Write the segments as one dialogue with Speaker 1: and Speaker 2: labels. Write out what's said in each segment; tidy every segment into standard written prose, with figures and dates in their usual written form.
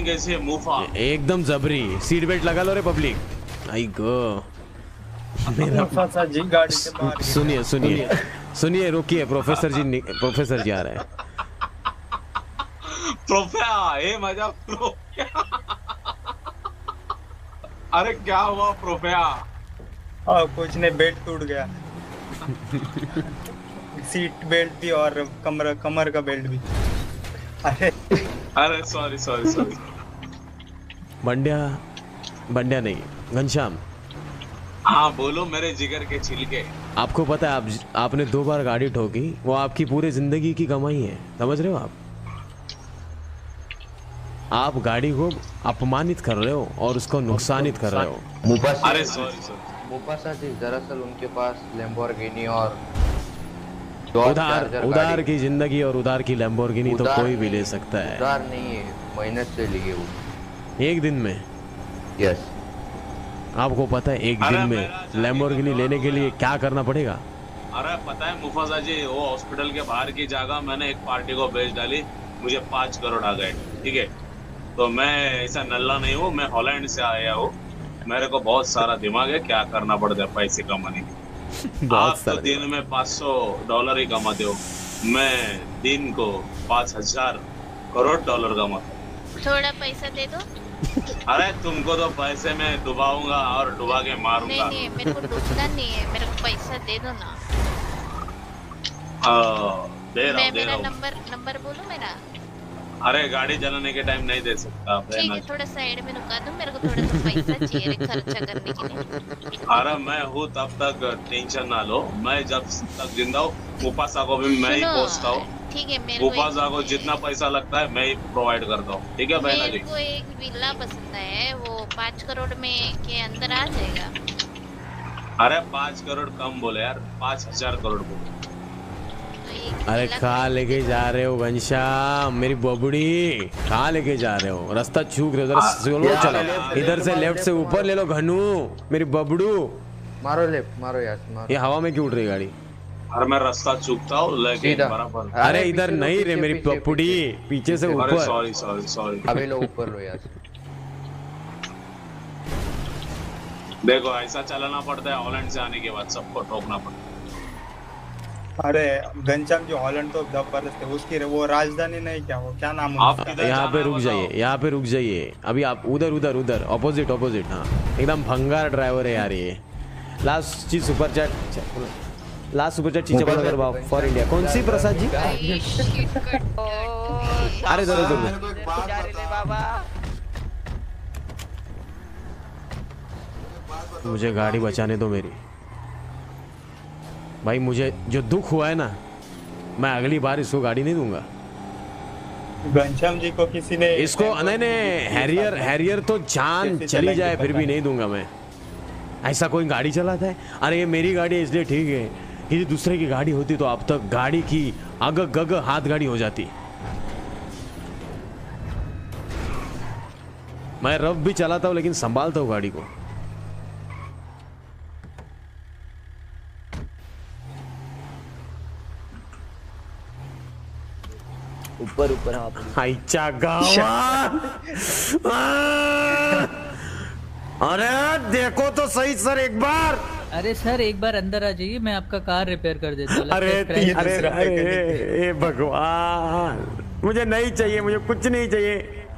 Speaker 1: Driving कैसी है मूफा?
Speaker 2: एकदम जबरी। सीट बेल्ट लगा लो रे पब्लिक। आई गो।
Speaker 3: मुफासा जी गाड़ी से बाहर।
Speaker 2: सुनिए सुनिए सुनिए, रुकिए, प्रोफेसर जी आ रहे हैं।
Speaker 1: प्रोफेया, ये मजा प्रोफेया। अरे क्या हुआ प्रोफेया?
Speaker 3: कुछ नहीं, बेल्ट टूट गया। सीट बेल्ट भी और कमर का बेल्ट भी।
Speaker 1: अरे सॉरी सॉरी सॉरी।
Speaker 2: बंड्या नहीं, घनश्याम।
Speaker 1: हाँ बोलो मेरे जिगर के छिलके।
Speaker 2: आपको पता है आपने 2 बार गाड़ी ठोकी, वो आपकी पूरी जिंदगी की कमाई है, समझ रहे हो आप गाड़ी को अपमानित कर रहे हो और उसको नुकसानित कर रहे हो।
Speaker 1: अरे सॉरी सॉरी
Speaker 4: मुफासा जी, दरअसल उनके पास लैम्बोर्गिनी और
Speaker 2: उधार की जिंदगी और उधार की लैम्बोर्गिनी तो कोई भी ले सकता है।
Speaker 4: उधार नहीं है, मेहनत से लिए वो।
Speaker 2: एक दिन में?
Speaker 4: यस।
Speaker 2: आपको पता है एक दिन में लैम्बोर्गिनी लेने के लिए क्या करना पड़ेगा?
Speaker 1: अरे पता है मुफासा जी, वो हॉस्पिटल के बाहर की जगह मैंने एक पार्टी को बेच डाली, मुझे 5 करोड़ आ गए। ठीक है, तो मैं ऐसा नल्ला नहीं हूँ, मैं हॉलैंड से आया हूँ, मेरे को बहुत सारा दिमाग है क्या करना पड़ता है पैसे कमाने के। आप तो दिन में $500 ही कमाते हो, मैं दिन को 5000 करोड़ डॉलर कमाता हूँ।
Speaker 5: थोड़ा पैसा दे दो।
Speaker 1: अरे तुमको तो पैसे में डुबाऊंगा और डुबा के मारूंगा।
Speaker 5: नहीं मेरे को डूबना नहीं है, मेरे को पैसा दे दो ना।
Speaker 1: दे रहा हूँ।
Speaker 5: मेरा नंबर बोलो मेरा।
Speaker 1: अरे गाड़ी चलाने के टाइम नहीं दे सकता।
Speaker 5: ठीक है, थोड़ा साइड में रुका दो, मेरे को थोड़ा सा पैसा चाहिए खर्चा करने के लिए।
Speaker 1: अरे मैं हूँ तब तक टेंशन ना लो, मैं जब तक जिंदा हूँ मुफासा को भी मैं ही पोसता हूँ।
Speaker 5: ठीक है,
Speaker 1: मुफासा को जितना पैसा लगता है मैं ही प्रोवाइड करता हूँ। ठीक है बहना जी?
Speaker 5: मेरे को एक विला पसंद है, वो 5 करोड़ में के अंदर आ जाएगा।
Speaker 1: अरे 5 करोड़ कम बोले यार, 5000 करोड़ बोले।
Speaker 2: अरे कहाँ लेके जा रहे हो घनश्याम, मेरी बबड़ी? कहाँ लेके जा रहे हो? रास्ता चूक रहे हो, चलो इधर से लेफ्ट से ऊपर ले लो घनू, मेरी बबड़ू।
Speaker 4: मारो लेफ्ट, मारो यार मारो।
Speaker 2: ये हवा में क्यों उड़ रही गाड़ी?
Speaker 1: अरे मैं रास्ता चूकता हूँ लेकिन बराबर।
Speaker 2: अरे इधर नहीं रे मेरी बबड़ी, पीछे से ऊपर।
Speaker 1: Sorry sorry sorry.
Speaker 4: अबे लो ऊपर लो यार।
Speaker 1: देखो ऐसा चलाना पड़ता है, हॉलैंड से आने के बाद सबको ठोकना पड़ता है।
Speaker 3: अरे घनश्याम जी, हॉलैंड तो जबरदस्त है, उसकी वो राजधानी नहीं, क्या वो क्या नाम है?
Speaker 2: यहाँ पे रुक जाइए, यहाँ पे रुक जाइए। अभी आप उधर ऑपोजिट। हाँ एकदम भंगार ड्राइवर है यार ये। लास्ट चीज सुपर चैट चीज करवाओ फॉर इंडिया। कौन सी प्रसाद जी? अरे जरूर मुझे गाड़ी बचाने दो मेरी भाई। मुझे जो दुख हुआ है ना, मैं अगली बार इसको गाड़ी नहीं दूंगा।
Speaker 3: घनश्याम जी को किसी ने
Speaker 2: इसको नहीं, हैरियर तो जान चली जाए फिर भी नहीं दूंगा मैं। ऐसा कोई गाड़ी चलाता है? अरे ये मेरी गाड़ी है इसलिए ठीक है, किसी दूसरे की गाड़ी होती तो अब तक गाड़ी की अग गग हाथ गाड़ी हो जाती। मैं रफ भी चलाता हूँ लेकिन संभालता हूँ गाड़ी को।
Speaker 6: ऊपर
Speaker 2: आईचा गावा। अरे देखो तो सही सर एक बार।
Speaker 7: अरे सर एक बार अंदर आ जाइए, मैं आपका कार रिपेयर कर देता हूँ।
Speaker 2: अरे भगवान, मुझे नहीं चाहिए, मुझे कुछ नहीं चाहिए।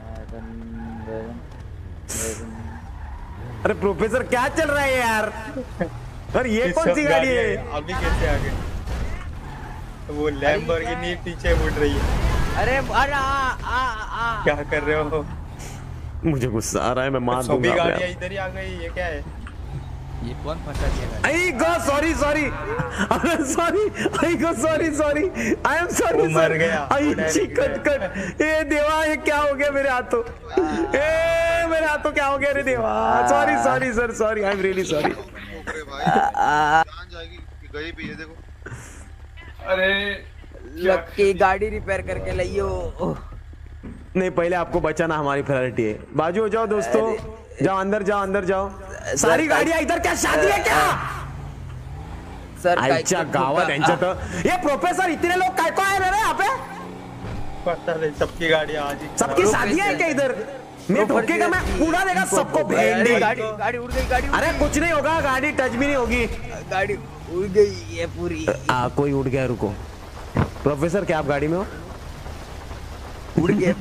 Speaker 2: अरे प्रोफेसर क्या चल रहा है यार? और ये कौन सी गाड़ी है?
Speaker 3: अभी कैसे आ गए? वो लैम्बोर्गिनी पीछे उड़ रही है।
Speaker 6: अरे
Speaker 3: क्या कर रहे हो?
Speaker 2: मुझे गुस्सा आ रहा है, मैं मार दूंगा।
Speaker 3: सभी गाड़ियां इधर ही आ गई, ये क्या है?
Speaker 6: ये कौन फंसा दिया?
Speaker 2: आई गो सॉरी आई एम सॉरी।
Speaker 3: मर गया।
Speaker 2: आई कट ये देवा, ये क्या हो गया मेरे हाथों? मेरे हाथों क्या हो गया रे देवा? Sorry sir, I am really sorry.
Speaker 8: गई भी है देखो।
Speaker 6: अरे लक्की गाड़ी रिपेयर करके लाइयो।
Speaker 2: नहीं, पहले आपको बचाना हमारी प्रायोरिटी है। बाजू हो जाओ दोस्तों, जाओ अंदर जाओ। सारी गाड़ियां इधर, क्या शादी है क्या?
Speaker 6: सर
Speaker 2: आईच्या गावात यांच्या तो ये प्रोफेसर इतने लोग काय को आए रे यहाँ पे?
Speaker 3: पता नहीं, सबकी गाड़ियां आज
Speaker 2: सबकी शादी है क्या इधर? मैं ठोकेगा, मैं उड़ा देगा सबको भेंडी।
Speaker 6: गाड़ी उड़ गई, गाड़ी
Speaker 2: अरे कुछ नहीं होगा, गाड़ी टच भी नहीं होगी।
Speaker 6: गाड़ी उड़ गई है पूरी।
Speaker 2: कोई उड़ गया, रुको। प्रोफेसर क्या आप गाड़ी में हो?
Speaker 6: उड़ गया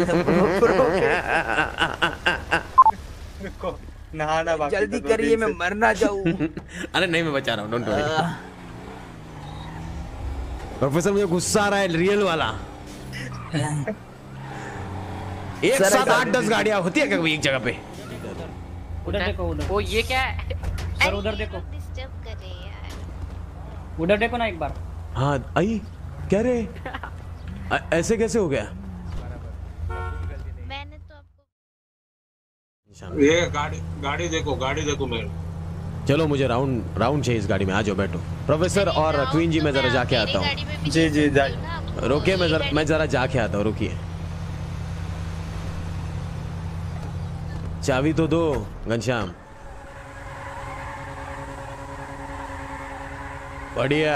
Speaker 3: नहाना बाकी,
Speaker 6: जल्दी करिए, मैं मर ना जाऊं।
Speaker 2: अरे नहीं, मैं बचा रहा हूँ, डोंट वरी। प्रोफेसर मुझे गुस्सा आ रहा है, रियल वाला। एक साथ 8-10 गाड़ियां होती है क्या कभी एक जगह पे?
Speaker 8: उधर देखो, उधर।
Speaker 5: ओ ये क्या है?
Speaker 8: सर उधर देखो,
Speaker 5: डिस्टर्ब कर रहे हैं यार।
Speaker 8: उधर देखो ना एक बार।
Speaker 2: हाँ आई क्या रे, ऐसे कैसे हो गया?
Speaker 5: मैंने तो आपको
Speaker 1: ये गाड़ी देखो, गाड़ी देखो मेरे।
Speaker 2: चलो मुझे राउंड चाहिए इस गाड़ी में, आ जाओ बैठो। प्रोफेसर और क्वीन जी मैं जरा जाके आता हूँ।
Speaker 3: जी जी जाइए।
Speaker 2: रुकिए, मैं जरा जाके आता हूँ, रुकिए। चाबी तो दो घनश्याम। बढ़िया।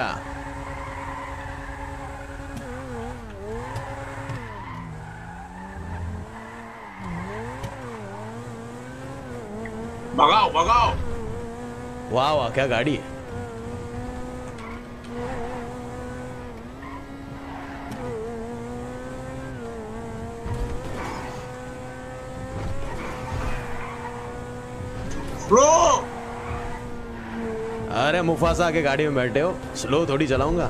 Speaker 1: भगाओ भगाओ।
Speaker 2: वाह वाह, क्या गाड़ी है।
Speaker 1: स्लो।
Speaker 2: अरे मुफासा के गाड़ी में बैठे हो, स्लो थोड़ी चलाऊंगा।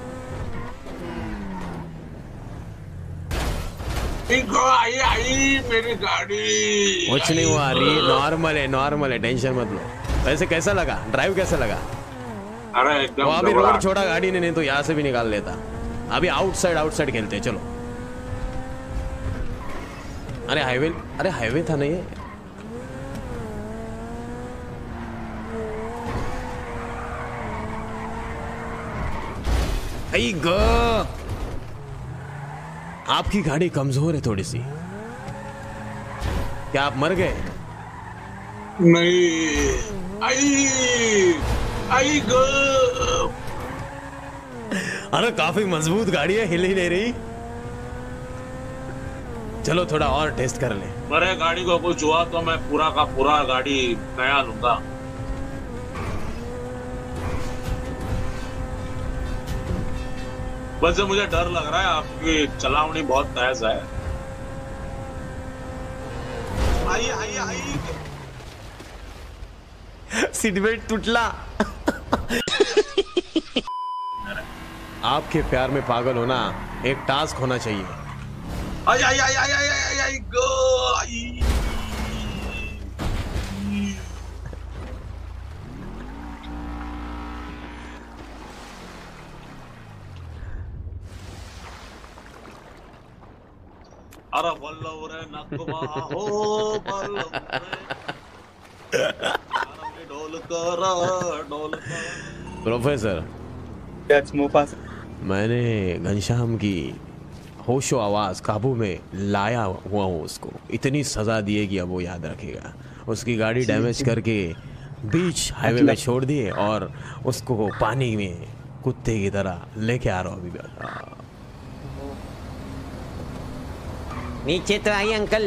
Speaker 1: आई मेरी गाड़ी।
Speaker 2: कुछ नहीं हुआ, नॉर्मल है, टेंशन मत लो। वैसे कैसा लगा ड्राइव, कैसा लगा?
Speaker 1: अरे एकदम।
Speaker 2: वो अभी रोड छोड़ा गाड़ी ने, नहीं तो यहाँ से भी निकाल लेता। अभी आउटसाइड खेलते हैं, चलो। अरे हाईवे था नहीं ये। आपकी गाड़ी कमजोर है थोड़ी सी। क्या आप मर गए?
Speaker 1: नहीं। आई गो।
Speaker 2: अरे काफी मजबूत गाड़ी है, हिल ही नहीं रही। चलो थोड़ा और टेस्ट कर ले।
Speaker 1: मेरे गाड़ी को कुछ हुआ तो मैं पूरा का पूरा गाड़ी नया लूंगा। वैसे मुझे डर लग रहा है, आपकी चलावनी बहुत तेज है। आई
Speaker 2: सीट बेल्ट टूटला। आपके प्यार में पागल होना एक टास्क होना चाहिए।
Speaker 1: आई गो। अरे बल्लव रे नकवा हो बल्लव रे ढोल कर।
Speaker 2: प्रोफेसर, मैंने घनश्याम की होशो आवाज काबू में लाया हुआ हूँ। उसको इतनी सजा दी है कि अब वो याद रखेगा। उसकी गाड़ी डैमेज करके बीच हाईवे में छोड़ दिए और उसको पानी में कुत्ते की तरह लेके आ रहा हूँ अभी। नीचे तो आई अंकल।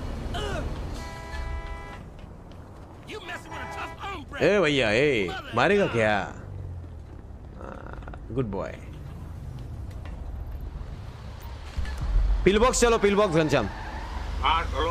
Speaker 2: ए भैया, ए मारेगा क्या? Good boy. पिल बॉक्स चलो, पिल बॉक्स घनश्याम।
Speaker 1: हाँ चलो।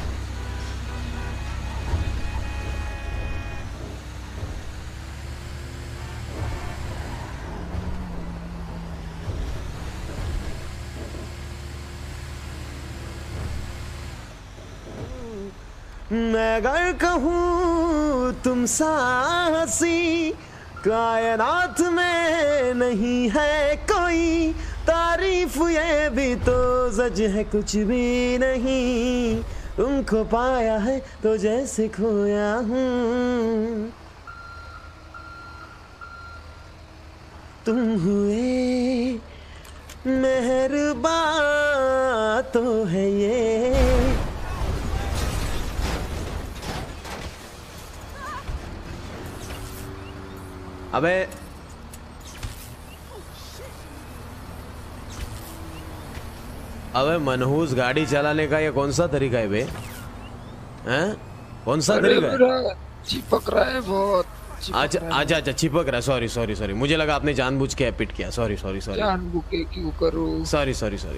Speaker 2: मैं अगर कहूँ तुम साहसी, कायनात में नहीं है कोई तारीफ, ये भी तो सच है कुछ भी नहीं। तुमको पाया है तो जैसे खोया हूँ। तुम हुए मेहरबान तो है ये। अबे मनहूस गाड़ी चलाने का ये कौन सा तरीका है बे? हैं? कौन सा तरीका है?
Speaker 9: चिपक रहा है बहुत।
Speaker 2: अच्छा चिपक रहा है। सॉरी मुझे लगा आपने जानबूझ के पिट किया। सॉरी
Speaker 9: जानबूझ के क्यों करूं?
Speaker 2: सॉरी।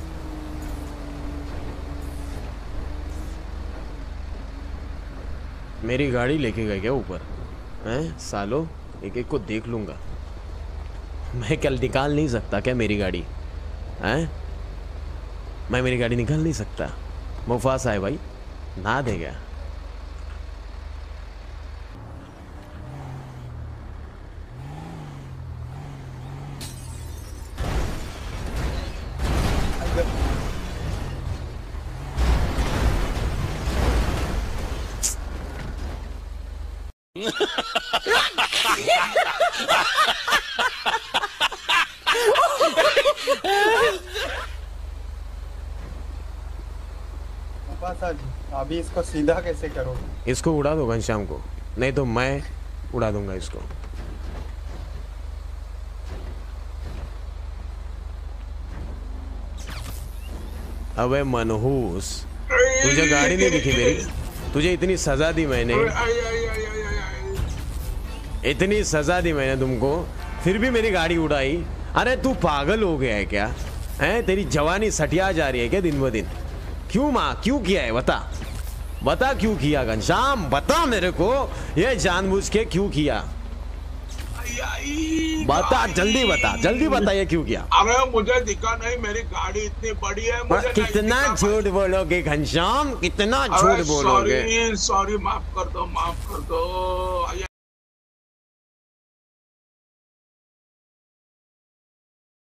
Speaker 2: मेरी गाड़ी लेके गए क्या ऊपर हैं? सालो एक को देख लूंगा मैं। कल निकाल नहीं सकता क्या मेरी गाड़ी हैं? मैं मेरी गाड़ी निकाल नहीं सकता। मुफासा है भाई, ना देगा।
Speaker 3: अभी इसको सीधा कैसे करोगे?
Speaker 2: इसको उड़ा दो घनश्याम को, नहीं तो मैं उड़ा दूंगा इसको। अबे मनहूस, तुझे गाड़ी नहीं दिखी मेरी? तुझे इतनी सजा दी मैंने, इतनी सजा दी मैंने तुमको, फिर भी मेरी गाड़ी उड़ाई। अरे तू पागल हो गया है क्या? हैं? तेरी जवानी सटिया जा रही है क्या दिन ब दिन? क्यों माँ, क्यों किया है? बता क्यों किया घनश्याम? बता मेरे को, ये जानबूझ के क्यों किया? बता, जल्दी बता ये क्यों किया?
Speaker 10: अरे मुझे दिखा नहीं, मेरी गाड़ी इतनी बड़ी है। मुझे
Speaker 2: कितना झूठ बोलोगे घनश्याम, कितना झूठ बोलोगे?
Speaker 10: सॉरी माफ कर दो।